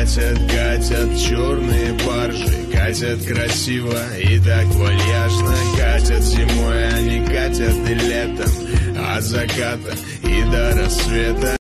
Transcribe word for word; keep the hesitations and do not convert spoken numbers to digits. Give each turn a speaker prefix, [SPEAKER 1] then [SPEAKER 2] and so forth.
[SPEAKER 1] Катят, катят черные баржи, катят красиво и так вальяжно. Катят зимой, они катят и летом, от заката и до рассвета.